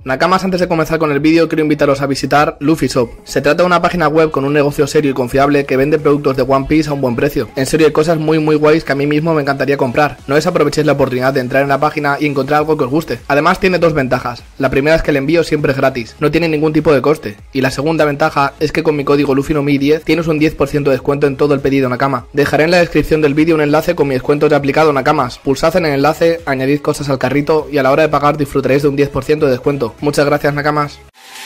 Nakamas, antes de comenzar con el vídeo quiero invitaros a visitar Luffy Shop. Se trata de una página web con un negocio serio y confiable que vende productos de One Piece a un buen precio. En serio, hay cosas muy guays que a mí mismo me encantaría comprar. No desaprovechéis la oportunidad de entrar en la página y encontrar algo que os guste. Además tiene dos ventajas. La primera es que el envío siempre es gratis, no tiene ningún tipo de coste. Y la segunda ventaja es que con mi código LuffyNoMi10 tienes un 10% de descuento en todo el pedido Nakama. Dejaré en la descripción del vídeo un enlace con mi descuento ya aplicado Nakamas. Pulsad en el enlace, añadid cosas al carrito y a la hora de pagar disfrutaréis de un 10% de descuento. Muchas gracias Nakamas.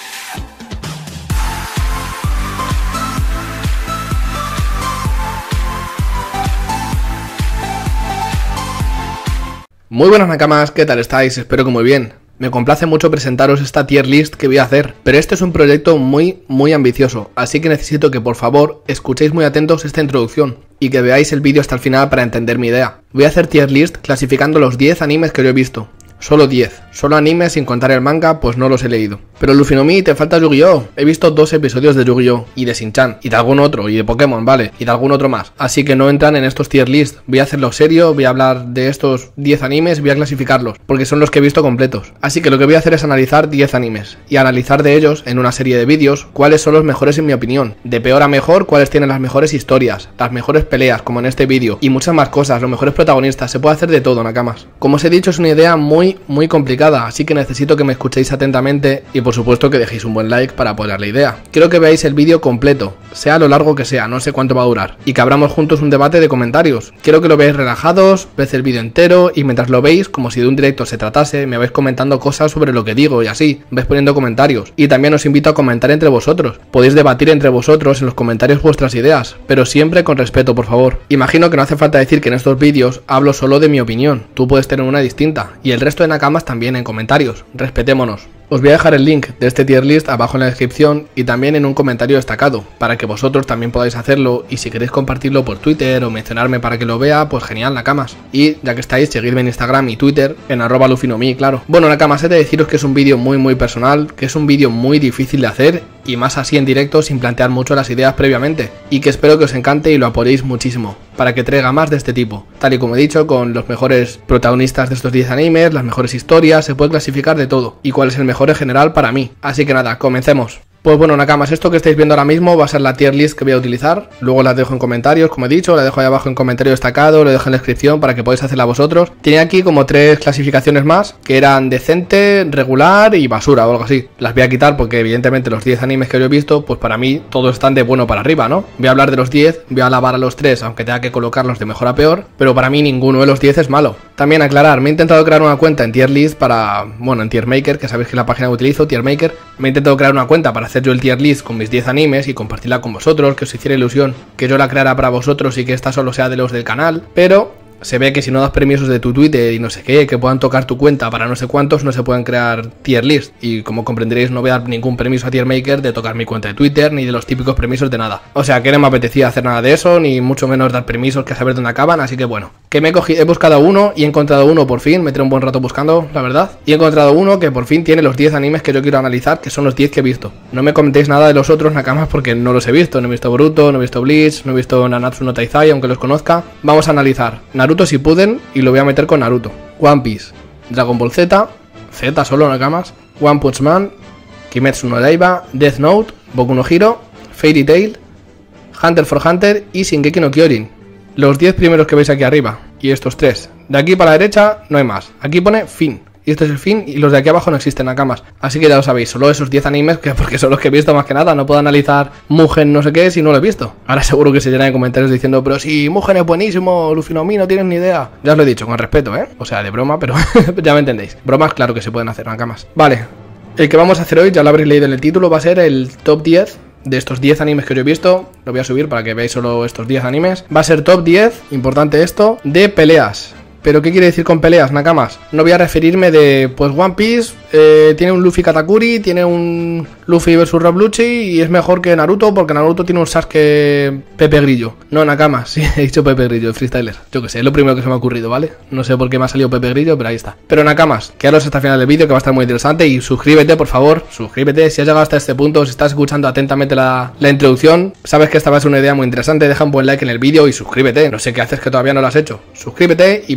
Muy buenas Nakamas, ¿qué tal estáis? Espero que muy bien. Me complace mucho presentaros esta tier list que voy a hacer, pero este es un proyecto muy ambicioso, así que necesito que por favor escuchéis muy atentos esta introducción y que veáis el vídeo hasta el final para entender mi idea. Voy a hacer tier list clasificando los 10 animes que yo he visto. Solo 10. Solo animes sin contar el manga, pues no los he leído. Pero LuffyNoMi, te falta Yu-Gi-Oh! He visto 2 episodios de Yu-Gi-Oh! Y de Shin-Chan, y de algún otro, y de Pokémon, vale, y de algún otro más. Así que no entran en estos tier list. Voy a hacerlo serio, voy a hablar de estos 10 animes, voy a clasificarlos, porque son los que he visto completos. Así que lo que voy a hacer es analizar 10 animes, y analizar de ellos, en una serie de vídeos, cuáles son los mejores en mi opinión. De peor a mejor, cuáles tienen las mejores historias, las mejores peleas, como en este vídeo, y muchas más cosas, los mejores protagonistas. Se puede hacer de todo, Nakamas. Como os he dicho, es una idea muy complicada. Así que necesito que me escuchéis atentamente y por supuesto que dejéis un buen like para apoyar la idea. Quiero que veáis el vídeo completo, sea lo largo que sea, no sé cuánto va a durar, y que abramos juntos un debate de comentarios. Quiero que lo veáis relajados, veáis el vídeo entero y mientras lo veis, como si de un directo se tratase, me vais comentando cosas sobre lo que digo y así, vais poniendo comentarios. Y también os invito a comentar entre vosotros. Podéis debatir entre vosotros en los comentarios vuestras ideas, pero siempre con respeto, por favor. Imagino que no hace falta decir que en estos vídeos hablo solo de mi opinión, tú puedes tener una distinta, y el resto de Nakamas también en comentarios, respetémonos. Os voy a dejar el link de este tier list abajo en la descripción y también en un comentario destacado, para que vosotros también podáis hacerlo y si queréis compartirlo por Twitter o mencionarme para que lo vea, pues genial Nakamas. Y ya que estáis, seguidme en Instagram y Twitter, en @LuffyNoMi, claro. Bueno Nakamas, he de deciros que es un vídeo muy personal, que es un vídeo muy difícil de hacer y más así en directo sin plantear mucho las ideas previamente, y que espero que os encante y lo apoyéis muchísimo, para que traiga más de este tipo. Tal y como he dicho, con los mejores protagonistas de estos 10 animes, las mejores historias, se puede clasificar de todo, y cuál es el mejor en general para mí. Así que nada, comencemos. Pues bueno Nakamas, esto que estáis viendo ahora mismo va a ser la tier list que voy a utilizar. Luego las dejo en comentarios, como he dicho, la dejo ahí abajo en comentario destacado, lo dejo en la descripción para que podáis hacerla vosotros. Tiene aquí como 3 clasificaciones más, que eran decente, regular y basura o algo así. Las voy a quitar porque evidentemente los 10 animes que yo he visto, pues para mí todos están de bueno para arriba, ¿no? Voy a hablar de los 10, voy a alabar a los 3, aunque tenga que colocarlos de mejor a peor, pero para mí ninguno de los 10 es malo. También aclarar, me he intentado crear una cuenta en tier list para, bueno, en Tiermaker, que sabéis que es la página que utilizo, Tiermaker. Me he intentado crear una cuenta para hacer yo el tier list con mis 10 animes y compartirla con vosotros, que os hiciera ilusión que yo la creara para vosotros y que esta solo sea de los del canal, pero se ve que si no das permisos de tu Twitter y no sé qué, que puedan tocar tu cuenta para no sé cuántos, no se pueden crear tier list. Y como comprenderéis, no voy a dar ningún permiso a Tiermaker de tocar mi cuenta de Twitter, ni de los típicos permisos de nada. O sea, que no me apetecía hacer nada de eso, ni mucho menos dar permisos que a saber dónde acaban, así que bueno. Que me he buscado uno y he encontrado uno por fin, me tiré un buen rato buscando, la verdad. Y he encontrado uno que por fin tiene los 10 animes que yo quiero analizar, que son los 10 que he visto. No me comentéis nada de los otros Nakamas porque no los he visto, no he visto Boruto, no he visto Bleach, no he visto Nanatsu no Taizai, aunque los conozca. Vamos a analizar Naruto Shippuden y lo voy a meter con Naruto, One Piece, Dragon Ball Z solo Nakamas, One Punch Man, Kimetsu no Yaiba, Death Note, Boku no Hero, Fairy Tail, Hunter x Hunter y Shingeki no Kyojin. Los 10 primeros que veis aquí arriba y estos 3. De aquí para la derecha no hay más. Aquí pone fin. Y este es el fin y los de aquí abajo no existen Nakamas. Así que ya lo sabéis, solo esos 10 animes, que porque son los que he visto más que nada. No puedo analizar Mugen no sé qué si no lo he visto. Ahora seguro que se llenan de comentarios diciendo, pero si Mugen es buenísimo, LuffyNoMi no tienes ni idea. Ya os lo he dicho, con respeto, O sea, de broma, pero ya me entendéis. Bromas claro que se pueden hacer Nakamas. Vale, el que vamos a hacer hoy, ya lo habréis leído en el título, va a ser el top 10 de estos 10 animes que yo he visto. Lo voy a subir para que veáis solo estos 10 animes. Va a ser top 10, importante esto, de peleas. ¿Pero qué quiere decir con peleas, Nakamas? No voy a referirme de, pues One Piece tiene un Luffy Katakuri, tiene un Luffy vs Rob Lucci y es mejor que Naruto porque Naruto tiene un Sasuke Pepe Grillo. No, Nakamas, sí, he dicho Pepe Grillo, freestyler. Yo que sé, es lo primero que se me ha ocurrido, ¿vale? No sé por qué me ha salido Pepe Grillo, pero ahí está. Pero Nakamas, quedaros hasta el final del vídeo que va a estar muy interesante y suscríbete, por favor, suscríbete. Si has llegado hasta este punto, si estás escuchando atentamente la introducción, sabes que esta va a ser una idea muy interesante, deja un buen like en el vídeo y suscríbete. No sé qué haces que todavía no lo has hecho. Suscríbete y venga.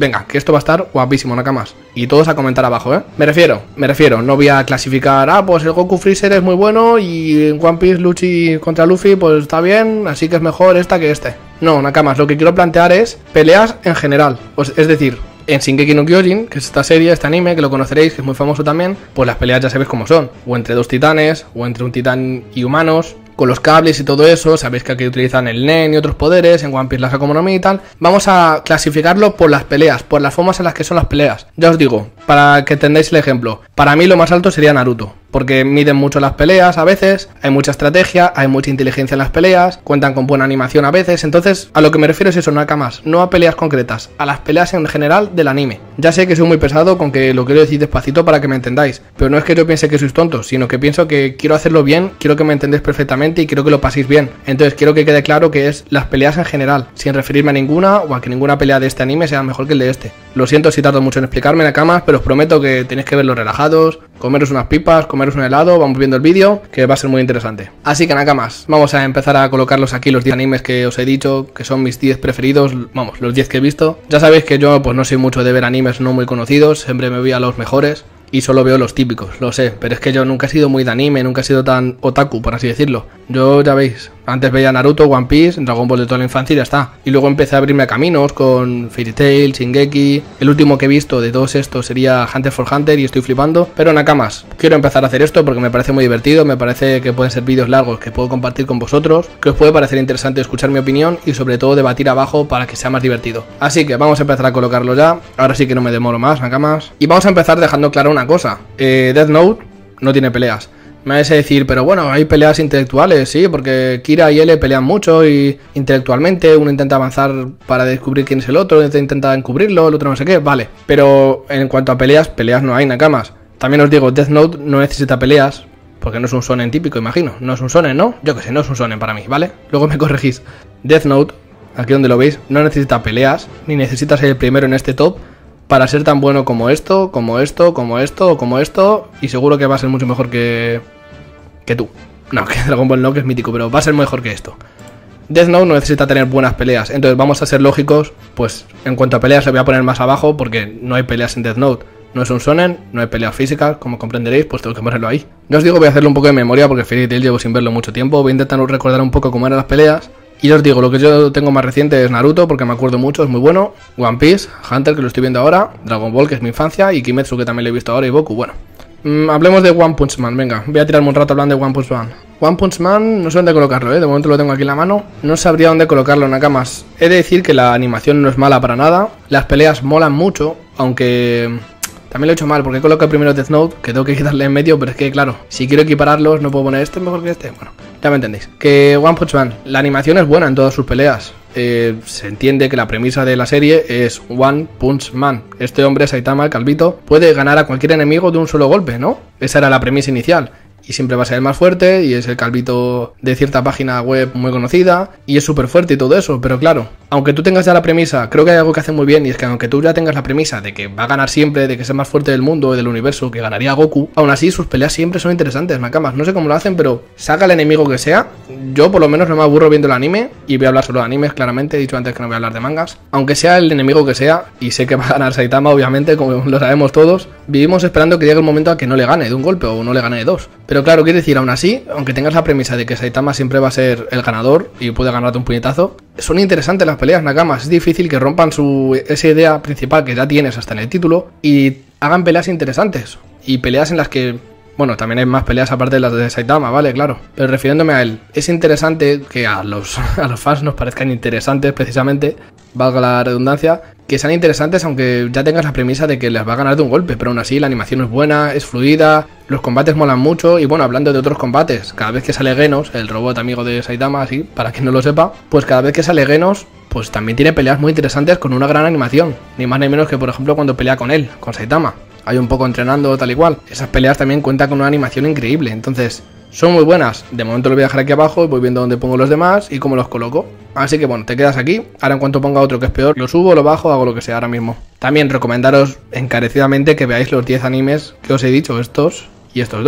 Venga, que esto va a estar guapísimo, nakamas. Y todos a comentar abajo, ¿eh? Me refiero, no voy a clasificar, pues el Goku Freezer es muy bueno y en One Piece Luffy contra Luffy pues está bien, así que es mejor esta que este. No, nakamas, lo que quiero plantear es peleas en general, pues, es decir, en Shingeki no Kyojin, que es esta serie, este anime, que lo conoceréis, que es muy famoso también, pues las peleas ya sabéis cómo son, o entre dos titanes, o entre un titán y humanos, con los cables y todo eso, sabéis que aquí utilizan el Nen y otros poderes, en One Piece las Akuma no Mi y tal. Vamos a clasificarlo por las peleas, por las formas en las que son las peleas. Ya os digo, para que entendáis el ejemplo, para mí lo más alto sería Naruto, porque miden mucho las peleas a veces, hay mucha estrategia, hay mucha inteligencia en las peleas, cuentan con buena animación a veces, entonces a lo que me refiero es eso, nakamas, no a peleas concretas, a las peleas en general del anime. Ya sé que soy muy pesado con que lo quiero decir despacito para que me entendáis, pero no es que yo piense que sois tontos, sino que pienso que quiero hacerlo bien, quiero que me entendáis perfectamente y quiero que lo paséis bien. Entonces quiero que quede claro que es las peleas en general, sin referirme a ninguna o a que ninguna pelea de este anime sea mejor que el de este. Lo siento si tardo mucho en explicarme, nakamas, pero os prometo que tenéis que verlo relajados, comeros unas pipas, comeros un helado, vamos viendo el vídeo, que va a ser muy interesante. Así que nakamas, vamos a empezar a colocarlos aquí, los 10 animes que os he dicho, que son mis 10 preferidos, vamos, los 10 que he visto. Ya sabéis que yo pues no soy mucho de ver animes no muy conocidos, siempre me voy a los mejores. Y solo veo los típicos, lo sé, pero es que yo nunca he sido muy de anime, nunca he sido tan otaku, por así decirlo. Yo, ya veis, antes veía Naruto, One Piece, Dragon Ball de toda la infancia y ya está. Y luego empecé a abrirme a caminos con Fairy Tail, Shingeki. El último que he visto de todos estos sería Hunter x Hunter y estoy flipando. Pero nakamas, quiero empezar a hacer esto porque me parece muy divertido, me parece que pueden ser vídeos largos que puedo compartir con vosotros, que os puede parecer interesante escuchar mi opinión y sobre todo debatir abajo para que sea más divertido. Así que vamos a empezar a colocarlo ya, ahora sí que no me demoro más, nakamas. Y vamos a empezar dejando clara una cosa, Death Note no tiene peleas. Me vais a decir, pero bueno, hay peleas intelectuales, sí, porque Kira y L pelean mucho y intelectualmente uno intenta avanzar para descubrir quién es el otro, intenta encubrirlo, el otro no sé qué, vale. Pero en cuanto a peleas no hay, nakamas. También os digo, Death Note no necesita peleas, porque no es un shonen típico, imagino. No es un shonen, ¿no? Yo que sé, no es un shonen para mí, ¿vale? Luego me corregís. Death Note, aquí donde lo veis, no necesita peleas, ni necesita ser el primero en este top para ser tan bueno como esto, como esto, como esto, o como esto, y seguro que va a ser mucho mejor que tú. No, que Dragon Ball no, que es mítico, pero va a ser mejor que esto. Death Note no necesita tener buenas peleas, entonces vamos a ser lógicos, pues en cuanto a peleas le voy a poner más abajo, porque no hay peleas en Death Note. No es un shonen, no hay peleas físicas, como comprenderéis, pues tengo que ponerlo ahí. Ya os digo, voy a hacerlo un poco de memoria, porque Fairy Tail llevo sin verlo mucho tiempo, voy a intentar recordar un poco cómo eran las peleas. Y ya os digo, lo que yo tengo más reciente es Naruto, porque me acuerdo mucho, es muy bueno. One Piece, Hunter, que lo estoy viendo ahora. Dragon Ball, que es mi infancia. Y Kimetsu, que también lo he visto ahora. Y Boku, bueno. Hablemos de One Punch Man, venga. Voy a tirarme un rato hablando de One Punch Man. One Punch Man, no sé dónde colocarlo, de momento lo tengo aquí en la mano. No sabría dónde colocarlo, nakamas. He de decir que la animación no es mala para nada. Las peleas molan mucho, aunque también lo he hecho mal, porque he colocado primero Death Note, que tengo que quitarle en medio, pero es que, claro, si quiero equipararlos, no puedo poner este mejor que este. Bueno, ya me entendéis. Que One Punch Man, la animación es buena en todas sus peleas. Se entiende que la premisa de la serie es One Punch Man. Este hombre, Saitama, el calvito, puede ganar a cualquier enemigo de un solo golpe, ¿no? Esa era la premisa inicial. Y siempre va a ser el más fuerte, y es el calvito de cierta página web muy conocida, y es súper fuerte y todo eso, pero claro, aunque tú tengas ya la premisa, creo que hay algo que hace muy bien, y es que aunque tú ya tengas la premisa de que va a ganar siempre, de que es el más fuerte del mundo y del universo, que ganaría Goku, aún así sus peleas siempre son interesantes, nakamas. No sé cómo lo hacen, pero saca el enemigo que sea. Yo por lo menos no me aburro viendo el anime, y voy a hablar solo de animes, claramente, he dicho antes que no voy a hablar de mangas. Aunque sea el enemigo que sea, y sé que va a ganar Saitama, obviamente, como lo sabemos todos, vivimos esperando que llegue el momento a que no le gane de un golpe, o no le gane de dos. Pero claro, quiero decir, aún así, aunque tengas la premisa de que Saitama siempre va a ser el ganador y puede ganarte un puñetazo, son interesantes las peleas, nakamas. Es difícil que rompan esa idea principal que ya tienes hasta en el título y hagan peleas interesantes. Y peleas en las que, bueno, también hay más peleas aparte de las de Saitama, ¿vale? Claro. Pero refiriéndome a él, es interesante que a los fans nos parezcan interesantes, precisamente, valga la redundancia, que sean interesantes aunque ya tengas la premisa de que les va a ganar de un golpe, pero aún así la animación es buena, es fluida, los combates molan mucho. Y bueno, hablando de otros combates, cada vez que sale Genos, el robot amigo de Saitama, así, para quien no lo sepa, pues cada vez que sale Genos, pues también tiene peleas muy interesantes con una gran animación, ni más ni menos que por ejemplo cuando pelea con él, con Saitama, hay un poco entrenando tal y cual. Esas peleas también cuentan con una animación increíble, entonces son muy buenas. De momento lo voy a dejar aquí abajo y voy viendo dónde pongo los demás y cómo los coloco. Así que bueno, te quedas aquí. Ahora en cuanto ponga otro que es peor, lo subo, lo bajo, hago lo que sea ahora mismo. También recomendaros encarecidamente que veáis los 10 animes que os he dicho, estos y estos dos.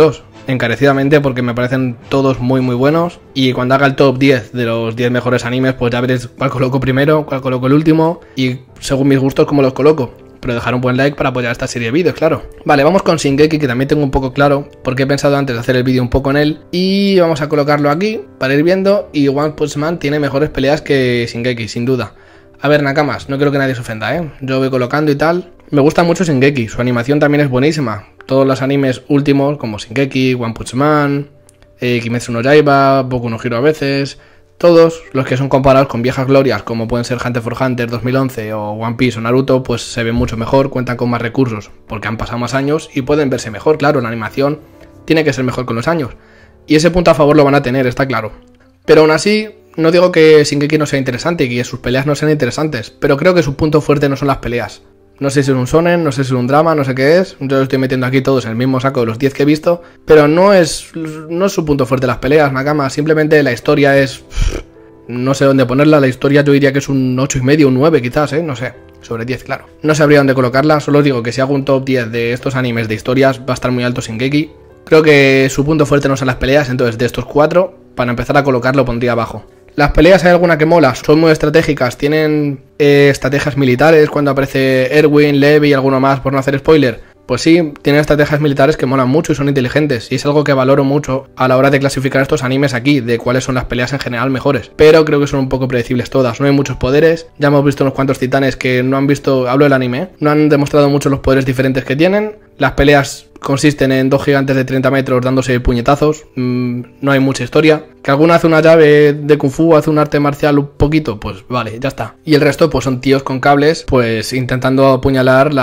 encarecidamente porque me parecen todos muy muy buenos. Y cuando haga el top 10 de los 10 mejores animes, pues ya veréis cuál coloco primero, cuál coloco el último y según mis gustos cómo los coloco. Pero dejar un buen like para apoyar esta serie de vídeos, claro. Vale, vamos con Shingeki, que también tengo un poco claro, porque he pensado antes de hacer el vídeo un poco en él. Y vamos a colocarlo aquí para ir viendo. Y One Punch Man tiene mejores peleas que Shingeki, sin duda. A ver, Nakamas, no creo que nadie se ofenda, ¿eh? Yo voy colocando y tal. Me gusta mucho Shingeki, su animación también es buenísima. Todos los animes últimos, como Shingeki, One Punch Man, Kimetsu no Yaiba, Boku no Hero a veces... Todos los que son comparados con viejas glorias, como pueden ser Hunter x Hunter 2011 o One Piece o Naruto, pues se ven mucho mejor, cuentan con más recursos, porque han pasado más años y pueden verse mejor. Claro, la animación tiene que ser mejor con los años. Y ese punto a favor lo van a tener, está claro. Pero aún así, no digo que Shingeki no sea interesante y que sus peleas no sean interesantes, pero creo que su punto fuerte no son las peleas. No sé si es un shonen, no sé si es un drama, no sé qué es. Yo estoy metiendo aquí todos en el mismo saco de los 10 que he visto. Pero no es su punto fuerte las peleas, Nakama. Simplemente la historia es... No sé dónde ponerla. La historia yo diría que es un 8,5, un 9 quizás, no sé. Sobre 10, claro. No sabría dónde colocarla. Solo os digo que si hago un top 10 de estos animes de historias va a estar muy alto Shingeki. Creo que su punto fuerte no son las peleas. Entonces de estos 4, para empezar a colocarlo pondría abajo. Las peleas hay alguna que mola, son muy estratégicas, tienen estrategias militares cuando aparece Erwin, Levi y alguno más por no hacer spoiler. Pues sí, tienen estrategias militares que molan mucho y son inteligentes, y es algo que valoro mucho a la hora de clasificar estos animes aquí, de cuáles son las peleas en general mejores. Pero creo que son un poco predecibles todas, no hay muchos poderes, ya hemos visto unos cuantos titanes que no han visto, hablo del anime, no han demostrado mucho los poderes diferentes que tienen. Las peleas consisten en dos gigantes de 30 metros dándose puñetazos, no hay mucha historia. Que alguno hace una llave de Kung Fu, hace un arte marcial un poquito, pues vale, ya está. Y el resto pues son tíos con cables, pues intentando apuñalar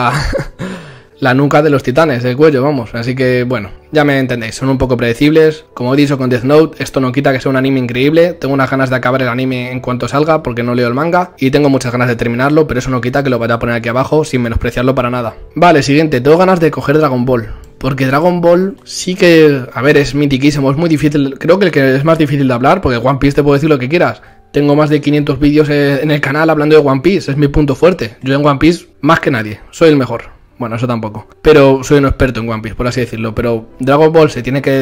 la nuca de los titanes, el cuello, vamos. Así que bueno, ya me entendéis, son un poco predecibles. Como he dicho con Death Note, esto no quita que sea un anime increíble. Tengo unas ganas de acabar el anime en cuanto salga, porque no leo el manga, y tengo muchas ganas de terminarlo, pero eso no quita que lo vaya a poner aquí abajo sin menospreciarlo para nada. Vale, siguiente, tengo ganas de coger Dragon Ball. Porque Dragon Ball sí que, a ver, es mitiquísimo, es muy difícil. Creo que el que es más difícil de hablar, porque One Piece te puedo decir lo que quieras. Tengo más de 500 vídeos en el canal hablando de One Piece, es mi punto fuerte. Yo en One Piece, más que nadie, soy el mejor. Bueno, eso tampoco. Pero soy un experto en One Piece, por así decirlo. Pero Dragon Ball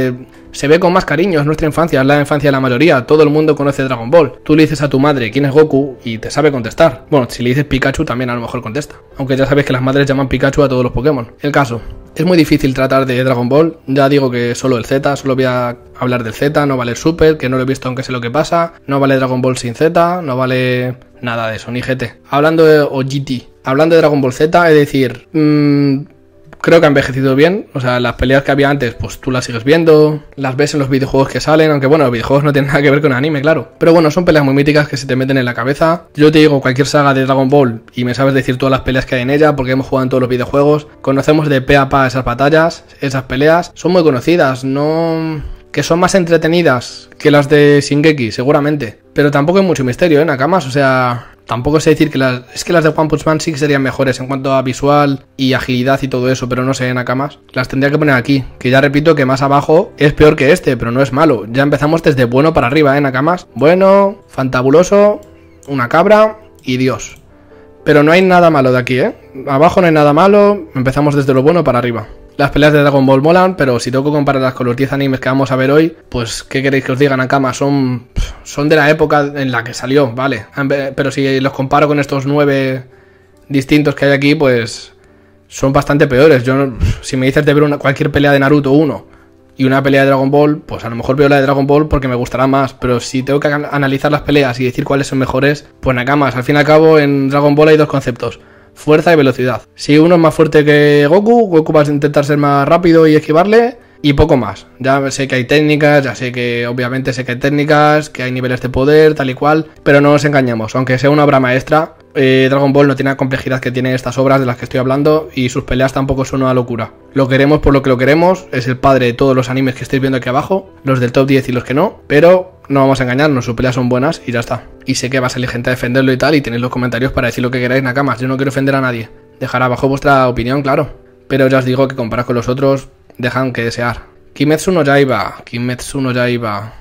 se ve con más cariño, es nuestra infancia, es la infancia de la mayoría. Todo el mundo conoce Dragon Ball. Tú le dices a tu madre quién es Goku y te sabe contestar. Bueno, si le dices Pikachu también a lo mejor contesta. Aunque ya sabes que las madres llaman Pikachu a todos los Pokémon. El caso, es muy difícil tratar de Dragon Ball. Ya digo que solo el Z, solo voy a hablar del Z, no vale el Super, que no lo he visto aunque sé lo que pasa. No vale Dragon Ball sin Z, no vale nada de eso, ni GT. Hablando de GT. Hablando de Dragon Ball Z, es decir, creo que ha envejecido bien. O sea, las peleas que había antes, pues tú las sigues viendo, las ves en los videojuegos que salen, aunque bueno, los videojuegos no tienen nada que ver con anime, claro. Pero bueno, son peleas muy míticas que se te meten en la cabeza. Yo te digo cualquier saga de Dragon Ball y me sabes decir todas las peleas que hay en ella, porque hemos jugado en todos los videojuegos. Conocemos de pe a pa esas batallas, esas peleas. Son muy conocidas, no... Que son más entretenidas que las de Shingeki, seguramente. Pero tampoco hay mucho misterio, Nakamas, o sea... Tampoco sé decir que las de One Punch Man sí que serían mejores en cuanto a visual y agilidad y todo eso, pero no sé, Nakamas. Las tendría que poner aquí, que ya repito que más abajo es peor que este, pero no es malo. Ya empezamos desde bueno para arriba, Nakamas. Bueno, fantabuloso, una cabra y Dios. Pero no hay nada malo de aquí, Abajo no hay nada malo, empezamos desde lo bueno para arriba. Las peleas de Dragon Ball molan, pero si tengo que compararlas con los 10 animes que vamos a ver hoy, pues ¿qué queréis que os diga, Nakama? Son de la época en la que salió, vale. Pero si los comparo con estos 9 distintos que hay aquí, pues son bastante peores. Yo, si me dices de ver cualquier pelea de Naruto 1 y una pelea de Dragon Ball, pues a lo mejor veo la de Dragon Ball porque me gustará más. Pero si tengo que analizar las peleas y decir cuáles son mejores, pues Nakamas, al fin y al cabo en Dragon Ball hay dos conceptos: fuerza y velocidad. Si uno es más fuerte que Goku va a intentar ser más rápido y esquivarle, y poco más. Ya sé que hay técnicas, ya sé que obviamente sé que hay técnicas, que hay niveles de poder, tal y cual, pero no nos engañemos. Aunque sea una obra maestra, Dragon Ball no tiene la complejidad que tienen estas obras de las que estoy hablando, y sus peleas tampoco son una locura. Lo queremos por lo que lo queremos, es el padre de todos los animes que estáis viendo aquí abajo, los del top 10 y los que no, pero no vamos a engañarnos, sus peleas son buenas y ya está. Y sé que va a salir gente a defenderlo y tal, y tenéis los comentarios para decir lo que queráis, Nakamas. Yo no quiero ofender a nadie. Dejar abajo vuestra opinión, claro. Pero ya os digo que comparado con los otros, dejan que desear. Kimetsu no Yaiba.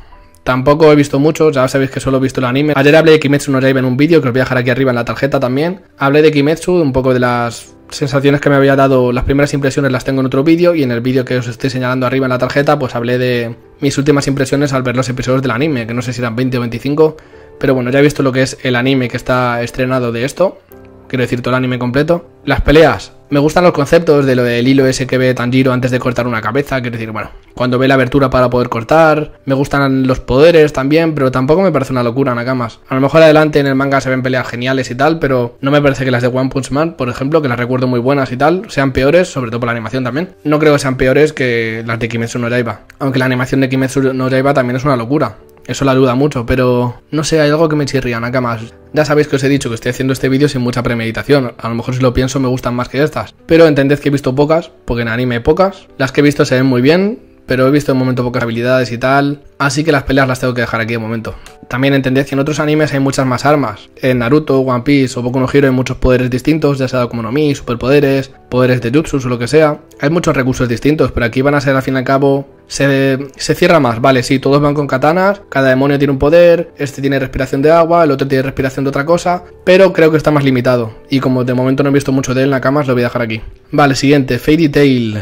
Tampoco he visto mucho, ya sabéis que solo he visto el anime. Ayer hablé de Kimetsu no Yaiba en un vídeo que os voy a dejar aquí arriba en la tarjeta también. Hablé de Kimetsu, un poco de las sensaciones que me había dado, las primeras impresiones las tengo en otro vídeo, y en el vídeo que os estoy señalando arriba en la tarjeta pues hablé de mis últimas impresiones al ver los episodios del anime, que no sé si eran 20 o 25, pero bueno, ya he visto lo que es el anime que está estrenado de esto, quiero decir todo el anime completo. Las peleas, me gustan los conceptos de lo del hilo ese que ve Tanjiro antes de cortar una cabeza, quiero decir, bueno, cuando ve la abertura para poder cortar. Me gustan los poderes también, pero tampoco me parece una locura, Nakamas. A lo mejor adelante en el manga se ven peleas geniales y tal, pero no me parece que las de One Punch Man, por ejemplo, que las recuerdo muy buenas y tal, sean peores, sobre todo por la animación también. No creo que sean peores que las de Kimetsu no Yaiba, aunque la animación de Kimetsu no Yaiba también es una locura. Eso la duda mucho, pero no sé, hay algo que me chirría, Nakamas. Ya sabéis que os he dicho que estoy haciendo este vídeo sin mucha premeditación. A lo mejor si lo pienso me gustan más que estas. Pero entended que he visto pocas, porque en anime hay pocas. Las que he visto se ven muy bien, pero he visto de momento pocas habilidades y tal. Así que las peleas las tengo que dejar aquí de momento. También entended que en otros animes hay muchas más armas. En Naruto, One Piece o Boku no Hero hay muchos poderes distintos, ya sea Akuma no Mi, superpoderes, poderes de jutsus o lo que sea. Hay muchos recursos distintos, pero aquí van a ser al fin y al cabo... Se cierra más, vale, sí, todos van con katanas, cada demonio tiene un poder, este tiene respiración de agua, el otro tiene respiración de otra cosa, pero creo que está más limitado, y como de momento no he visto mucho de él, Nakamas, lo voy a dejar aquí. Vale, siguiente, Fairy Tail.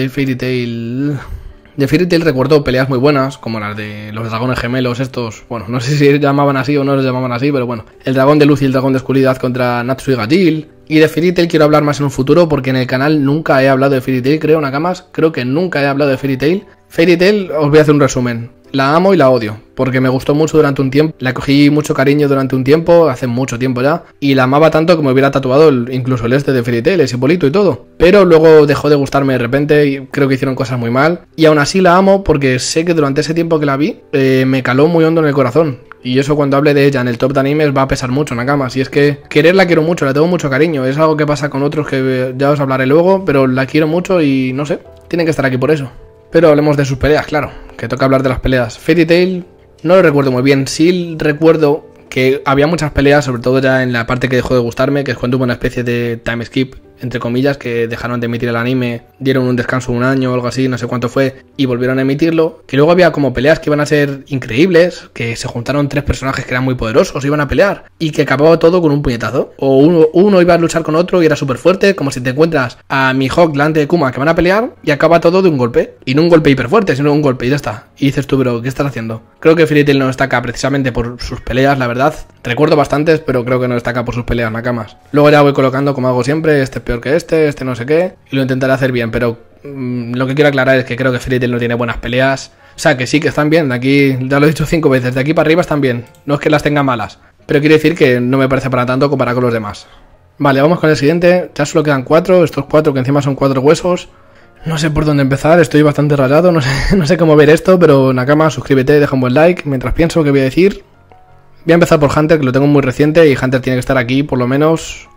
De Fairy Tail recuerdo peleas muy buenas, como las de los dragones gemelos estos, bueno, no sé si se llamaban así o no los llamaban así, pero bueno, el dragón de luz y el dragón de oscuridad contra Natsu y Gajil. Y de Fairy Tail quiero hablar más en un futuro, porque en el canal nunca he hablado de Fairy Tail, creo, Nakamas, creo que nunca he hablado de Fairy Tail. Fairy Tail, os voy a hacer un resumen. La amo y la odio, porque me gustó mucho durante un tiempo, la cogí mucho cariño durante un tiempo, hace mucho tiempo ya, y la amaba tanto que me hubiera tatuado incluso el este de Fairy Tail, ese bolito y todo. Pero luego dejó de gustarme de repente y creo que hicieron cosas muy mal. Y aún así la amo porque sé que durante ese tiempo que la vi, me caló muy hondo en el corazón. Y eso cuando hable de ella en el top de animes va a pesar mucho, Nakamas. Y es que quererla quiero mucho, la tengo mucho cariño. Es algo que pasa con otros que ya os hablaré luego, pero la quiero mucho y no sé, tienen que estar aquí por eso. Pero hablemos de sus peleas, claro, que toca hablar de las peleas. Fairy Tail no lo recuerdo muy bien, sí recuerdo que había muchas peleas, sobre todo ya en la parte que dejó de gustarme, que es cuando hubo una especie de time skip, entre comillas, que dejaron de emitir el anime, dieron un descanso de un año o algo así, no sé cuánto fue, y volvieron a emitirlo. Que luego había como peleas que iban a ser increíbles, que se juntaron tres personajes que eran muy poderosos, iban a pelear, y que acababa todo con un puñetazo. O uno iba a luchar con otro y era súper fuerte, como si te encuentras a Mihawk delante de Kuma que van a pelear, y acaba todo de un golpe. Y no un golpe hiper fuerte, sino un golpe y ya está. Y dices tú, pero ¿qué estás haciendo? Creo que Fairy Tail no destaca precisamente por sus peleas, la verdad. Recuerdo bastantes, pero creo que no destaca por sus peleas, Nakamas. Luego ya voy colocando, como hago siempre, este es peor que este no sé qué, y lo intentaré hacer bien, pero lo que quiero aclarar es que creo que Fairy Tail no tiene buenas peleas. O sea, que sí, que están bien, de aquí, ya lo he dicho 5 veces, de aquí para arriba están bien, no es que las tenga malas, pero quiere decir que no me parece para tanto comparado con los demás. Vale, vamos con el siguiente, ya solo quedan 4, estos 4 que encima son 4 huesos. No sé por dónde empezar, estoy bastante rayado, no sé cómo ver esto, pero Nakama, suscríbete, deja un buen like, mientras pienso qué voy a decir. Voy a empezar por Hunter, que lo tengo muy reciente, y Hunter tiene que estar aquí, por lo menos.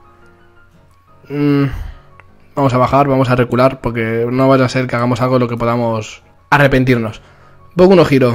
Vamos a bajar, vamos a recular, porque no vaya a ser que hagamos algo de lo que podamos arrepentirnos. Boku no Hero.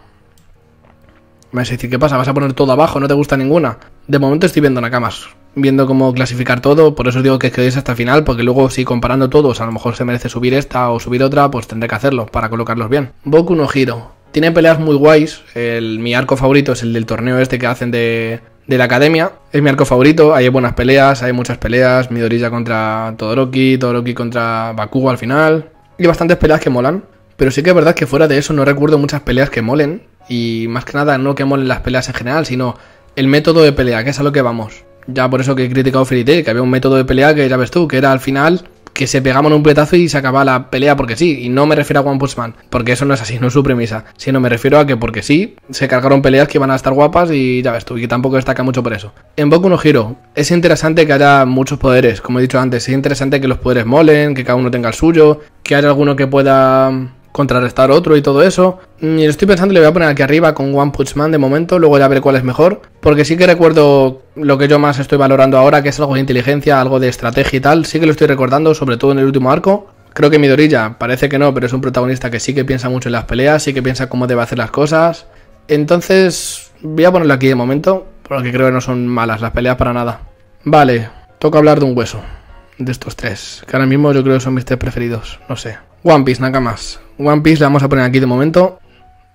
Me vas a decir, ¿qué pasa? ¿Vas a poner todo abajo? ¿No te gusta ninguna? De momento estoy viendo Nakamas, viendo cómo clasificar todo, por eso os digo que quedéis hasta el final, porque luego si comparando todos a lo mejor se merece subir esta o subir otra, pues tendré que hacerlo para colocarlos bien. Boku no Hero. Tiene peleas muy guays, mi arco favorito es el del torneo este que hacen de la academia, es mi arco favorito, hay buenas peleas, hay muchas peleas, Midoriya contra Todoroki contra Bakugo al final, y bastantes peleas que molan, pero sí que es verdad que fuera de eso no recuerdo muchas peleas que molen, y más que nada no que molen las peleas en general, sino el método de pelea, que es a lo que vamos. Ya por eso que he criticado Fairy Tail, que había un método de pelea que ya ves tú, que era al final que se pegaban un puñetazo y se acababa la pelea porque sí, y no me refiero a One Punch Man, porque eso no es así, no es su premisa, sino me refiero a que porque sí, se cargaron peleas que iban a estar guapas y ya ves tú, y que tampoco destaca mucho por eso. En Boku no Hero, es interesante que haya muchos poderes, como he dicho antes, es interesante que los poderes molen, que cada uno tenga el suyo, que haya alguno que pueda contrarrestar otro y todo eso. Y lo estoy pensando, le voy a poner aquí arriba con One Punch Man de momento, luego ya veré cuál es mejor, porque sí que recuerdo lo que yo más estoy valorando ahora, que es algo de inteligencia, algo de estrategia y tal, sí que lo estoy recordando, sobre todo en el último arco. Creo que Midoriya, parece que no, pero es un protagonista que sí que piensa mucho en las peleas, sí que piensa cómo debe hacer las cosas. Entonces voy a ponerlo aquí de momento, porque creo que no son malas las peleas para nada. Vale, toca hablar de un hueso, de estos tres, que ahora mismo yo creo que son mis 3 preferidos, no sé. One Piece, Nakamas. One Piece le vamos a poner aquí de momento,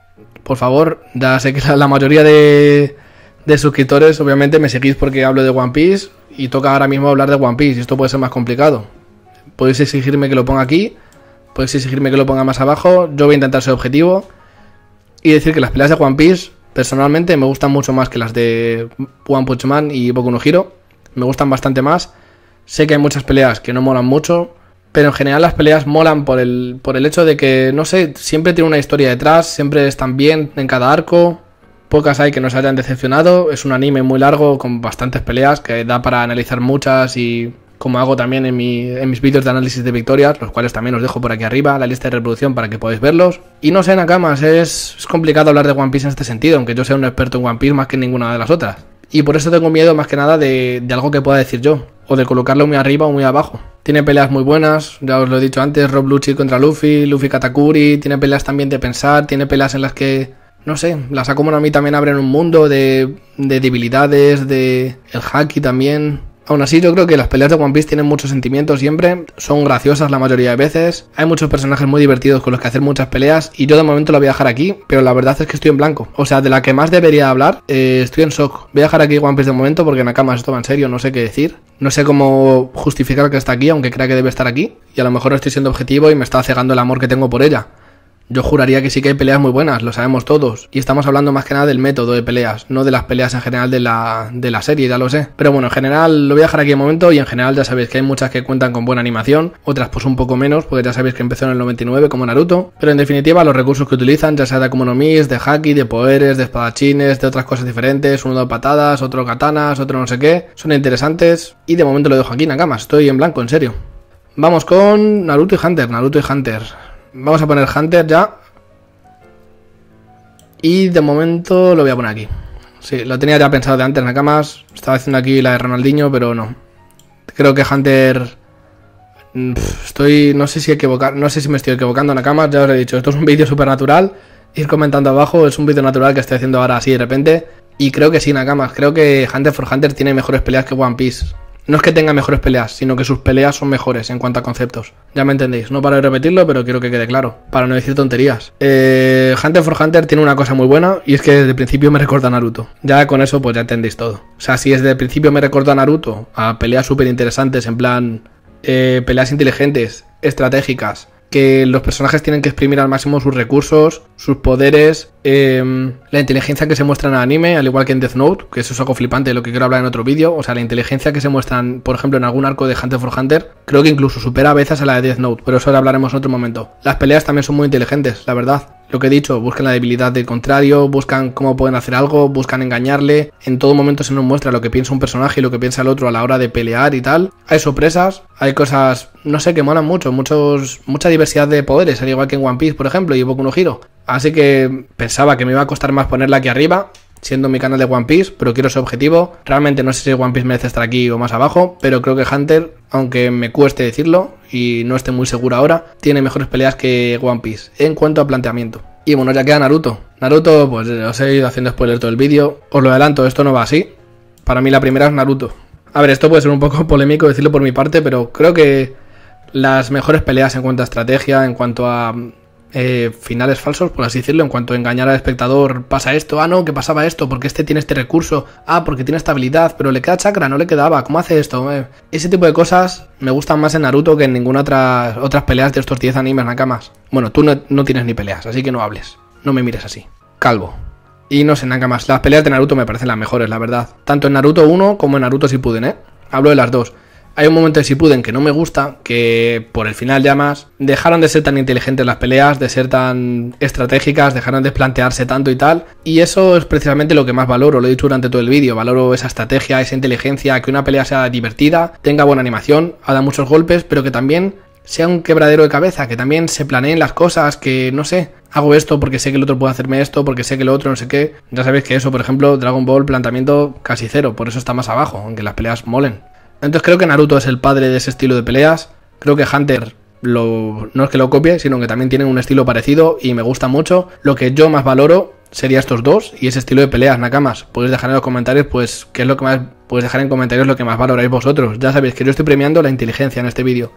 por favor, ya sé que la mayoría de suscriptores obviamente me seguís porque hablo de One Piece y toca ahora mismo hablar de One Piece y esto puede ser más complicado. Podéis exigirme que lo ponga aquí, podéis exigirme que lo ponga más abajo, yo voy a intentar ser objetivo y decir que las peleas de One Piece personalmente me gustan mucho más que las de One Punch Man y Boku no Hero, me gustan bastante más. Sé que hay muchas peleas que no molan mucho, pero en general las peleas molan por el hecho de que, no sé, siempre tiene una historia detrás, siempre están bien en cada arco, pocas hay que nos hayan decepcionado, es un anime muy largo con bastantes peleas que da para analizar muchas y como hago también en mis vídeos de análisis de victorias, los cuales también os dejo por aquí arriba, la lista de reproducción para que podáis verlos. Y no sé, Nakamas, es complicado hablar de One Piece en este sentido, aunque yo sea un experto en One Piece más que en ninguna de las otras. Y por eso tengo miedo más que nada de algo que pueda decir yo, o de colocarlo muy arriba o muy abajo. Tiene peleas muy buenas, ya os lo he dicho antes, Rob Lucci contra Luffy, Luffy Katakuri, tiene peleas también de pensar, tiene peleas en las que, no sé, las Akuma no Mi también abren un mundo de debilidades, de el haki también. Aún así yo creo que las peleas de One Piece tienen mucho sentimiento siempre, son graciosas la mayoría de veces, hay muchos personajes muy divertidos con los que hacer muchas peleas y yo de momento lo voy a dejar aquí, pero la verdad es que estoy en blanco, o sea, de la que más debería hablar, estoy en shock. Voy a dejar aquí One Piece de momento porque Nakamas esto va en serio, no sé qué decir, no sé cómo justificar que está aquí, aunque crea que debe estar aquí, y a lo mejor no estoy siendo objetivo y me está cegando el amor que tengo por ella. Yo juraría que sí que hay peleas muy buenas, lo sabemos todos. Y estamos hablando más que nada del método de peleas, no de las peleas en general de la serie, ya lo sé. Pero bueno, en general lo voy a dejar aquí un momento y en general ya sabéis que hay muchas que cuentan con buena animación, otras pues un poco menos, porque ya sabéis que empezó en el 99 como Naruto. Pero en definitiva los recursos que utilizan, ya sea de Akuma no Mi, de haki, de poderes, de espadachines, de otras cosas diferentes, uno de patadas, otro katanas, otro no sé qué, son interesantes. Y de momento lo dejo aquí, Nakamas, estoy en blanco, en serio. Vamos con Naruto y Hunter, Vamos a poner Hunter ya. Y de momento lo voy a poner aquí. Sí, lo tenía ya pensado de antes, Nakamas. Estaba haciendo aquí la de Ronaldinho, pero no. Creo que Hunter... no sé si me estoy equivocando, Nakamas. Ya os he dicho, esto es un vídeo súper natural. Ir comentando abajo, es un vídeo natural que estoy haciendo ahora así de repente. Y creo que sí, Nakamas. Creo que Hunter x Hunter tiene mejores peleas que One Piece. No es que tenga mejores peleas, sino que sus peleas son mejores en cuanto a conceptos. Ya me entendéis, no paro de repetirlo, pero quiero que quede claro, para no decir tonterías. Hunter x Hunter tiene una cosa muy buena, y es que desde el principio me recuerda a Naruto. Ya con eso pues ya entendéis todo. O sea, si desde el principio me recuerda a Naruto, a peleas súper interesantes, en plan, peleas inteligentes, estratégicas, que los personajes tienen que exprimir al máximo sus recursos, sus poderes, la inteligencia que se muestra en el anime, al igual que en Death Note, que eso es algo flipante de lo que quiero hablar en otro vídeo. O sea, la inteligencia que se muestran, por ejemplo, en algún arco de Hunter x Hunter, creo que incluso supera a veces a la de Death Note, pero eso lo hablaremos en otro momento. Las peleas también son muy inteligentes, la verdad. Lo que he dicho, buscan la debilidad del contrario, buscan cómo pueden hacer algo, buscan engañarle. En todo momento se nos muestra lo que piensa un personaje y lo que piensa el otro a la hora de pelear y tal. Hay sorpresas, hay cosas, no sé, que molan mucho, mucha diversidad de poderes, al igual que en One Piece, por ejemplo, y Boku no Hero. Así que pensaba que me iba a costar más ponerla aquí arriba, siendo mi canal de One Piece, pero quiero ser objetivo. Realmente no sé si One Piece merece estar aquí o más abajo, pero creo que Hunter, aunque me cueste decirlo y no esté muy seguro ahora, tiene mejores peleas que One Piece en cuanto a planteamiento. Y bueno, ya queda Naruto. Naruto, pues os he ido haciendo spoiler todo el vídeo. Os lo adelanto, esto no va así. Para mí la primera es Naruto. A ver, esto puede ser un poco polémico decirlo por mi parte, pero creo que las mejores peleas en cuanto a estrategia, en cuanto a finales falsos, por así decirlo, en cuanto a engañar al espectador, pasa esto, no, que pasaba esto, porque este tiene este recurso, porque tiene esta habilidad, pero le queda chakra, no le quedaba, ¿cómo hace esto? Ese tipo de cosas me gustan más en Naruto que en ninguna otras peleas de estos 10 animes, Nakamas. Bueno, tú no tienes ni peleas, así que no hables, no me mires así, calvo. Y no sé, Nakamas, las peleas de Naruto me parecen las mejores, la verdad, tanto en Naruto 1 como en Naruto Shippuden, hablo de las dos. Hay un momento de Shippuden que no me gusta, que por el final ya más dejaron de ser tan inteligentes las peleas, de ser tan estratégicas, dejaron de plantearse tanto y tal, y eso es precisamente lo que más valoro, lo he dicho durante todo el vídeo, valoro esa estrategia, esa inteligencia, que una pelea sea divertida, tenga buena animación, haga muchos golpes, pero que también sea un quebradero de cabeza, que también se planeen las cosas, que no sé, hago esto porque sé que el otro puede hacerme esto, porque sé que el otro no sé qué. Ya sabéis que eso, por ejemplo, Dragon Ball, planteamiento casi cero, por eso está más abajo, aunque las peleas molen. Entonces creo que Naruto es el padre de ese estilo de peleas. Creo que Hunter no es que lo copie, sino que también tienen un estilo parecido y me gusta mucho. Lo que yo más valoro sería estos dos y ese estilo de peleas, Nakamas. Podéis dejar en los comentarios pues podéis dejar en comentarios lo que más valoráis vosotros. Ya sabéis que yo estoy premiando la inteligencia en este vídeo.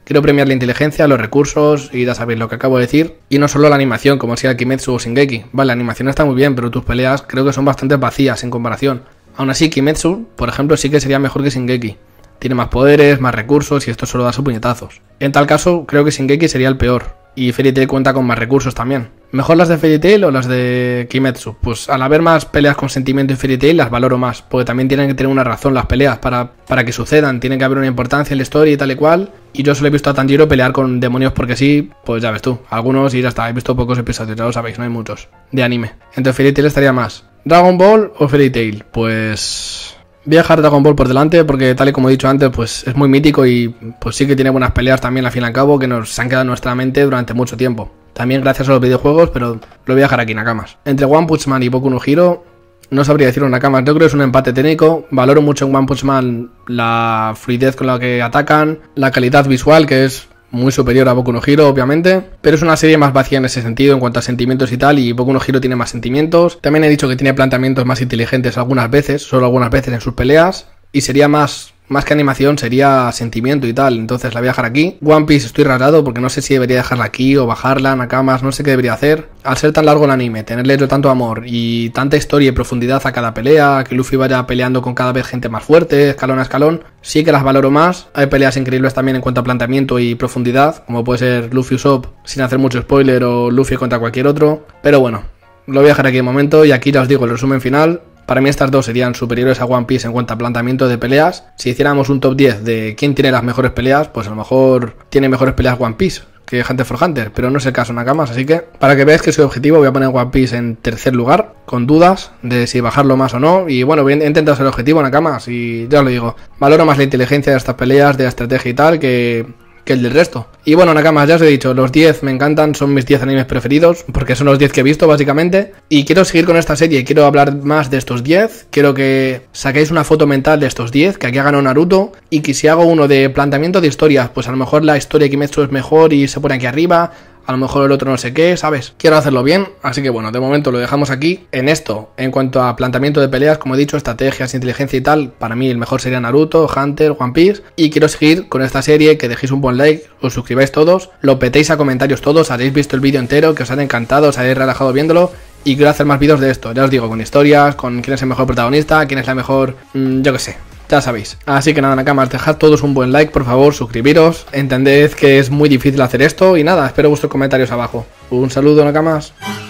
Quiero premiar la inteligencia, los recursos y ya sabéis lo que acabo de decir. Y no solo la animación, como sea Kimetsu o Shingeki. Vale, la animación está muy bien, pero tus peleas creo que son bastante vacías en comparación. Aún así, Kimetsu, por ejemplo, sí que sería mejor que Shingeki. Tiene más poderes, más recursos y esto solo da sus puñetazos. En tal caso, creo que Shingeki sería el peor. Y Fairy Tail cuenta con más recursos también. ¿Mejor las de Fairy Tail o las de Kimetsu? Pues al haber más peleas con sentimiento en Fairy Tail las valoro más. Porque también tienen que tener una razón las peleas para que sucedan. Tiene que haber una importancia en la historia y tal y cual. Y yo solo he visto a Tanjiro pelear con demonios porque sí. Pues ya ves tú. Algunos y ya está. He visto pocos episodios, ya lo sabéis, no hay muchos. De anime. Entonces Fairy Tail estaría más. ¿Dragon Ball o Fairy Tail? Pues... voy a dejar Dragon Ball por delante porque tal y como he dicho antes pues es muy mítico y pues sí que tiene buenas peleas también al fin y al cabo que se han quedado en nuestra mente durante mucho tiempo. También gracias a los videojuegos, pero lo voy a dejar aquí, Nakamas. Entre One Punch Man y Boku no Hero no sabría decirlo, Nakamas. Yo creo que es un empate técnico. Valoro mucho en One Punch Man la fluidez con la que atacan, la calidad visual que es muy superior a Boku no Hero, obviamente, pero es una serie más vacía en ese sentido en cuanto a sentimientos y tal, y Boku no Hero tiene más sentimientos. También he dicho que tiene planteamientos más inteligentes algunas veces, solo algunas veces en sus peleas, y sería más que animación, sería sentimiento y tal, entonces la voy a dejar aquí. One Piece estoy rayado porque no sé si debería dejarla aquí o bajarla, Nakamas, no sé qué debería hacer. Al ser tan largo el anime, tenerle yo tanto amor y tanta historia y profundidad a cada pelea, que Luffy vaya peleando con cada vez gente más fuerte, escalón a escalón, sí que las valoro más. Hay peleas increíbles también en cuanto a planteamiento y profundidad, como puede ser Luffy Usopp, sin hacer mucho spoiler, o Luffy contra cualquier otro, pero bueno, lo voy a dejar aquí de momento y aquí ya os digo el resumen final. Para mí estas dos serían superiores a One Piece en cuanto a planteamiento de peleas. Si hiciéramos un top 10 de quién tiene las mejores peleas, pues a lo mejor tiene mejores peleas One Piece que Hunter x Hunter, pero no es el caso, Nakamas, así que para que veáis que soy objetivo voy a poner One Piece en tercer lugar, con dudas de si bajarlo más o no, y bueno, voy a intentar ser objetivo, Nakamas, y ya os lo digo, valoro más la inteligencia de estas peleas, de la estrategia y tal, que el del resto. Y bueno, Nakamas, ya os he dicho, los 10 me encantan, son mis 10 animes preferidos, porque son los 10 que he visto básicamente, y quiero seguir con esta serie, quiero hablar más de estos 10, quiero que saquéis una foto mental de estos 10, que aquí ha ganado Naruto, y que si hago uno de planteamiento de historias, pues a lo mejor la historia de Kimetsu es mejor y se pone aquí arriba, a lo mejor el otro no sé qué, ¿sabes? Quiero hacerlo bien, así que bueno, de momento lo dejamos aquí. En esto, en cuanto a planteamiento de peleas, como he dicho, estrategias, inteligencia y tal, para mí el mejor sería Naruto, Hunter, One Piece. Y quiero seguir con esta serie, que dejéis un buen like, os suscribáis todos, lo petéis a comentarios todos, habéis visto el vídeo entero, que os haya encantado, os hayáis relajado viéndolo. Y quiero hacer más vídeos de esto, ya os digo, con historias, con quién es el mejor protagonista, quién es la mejor... yo qué sé. Ya sabéis. Así que nada, Nakamas, dejad todos un buen like, por favor, suscribiros. Entended que es muy difícil hacer esto y nada, espero vuestros comentarios abajo. Un saludo, Nakamas.